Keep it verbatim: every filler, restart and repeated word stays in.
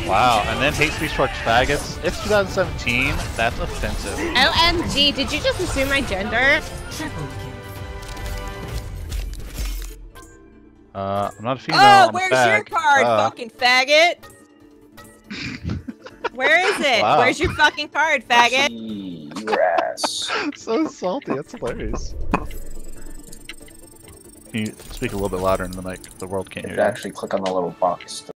Wow, and then hate speech towards faggots. It's two thousand seventeen. That's offensive. O M G, did you just assume my gender? Uh, I'm not a female. Oh, I'm where's a fag. your card, uh. fucking faggot? Where is it? Wow. Where's your fucking card, faggot? Your ass. So salty. That's hilarious. Can you speak a little bit louder in the mic? The world can't If hear you you. actually click on the little box.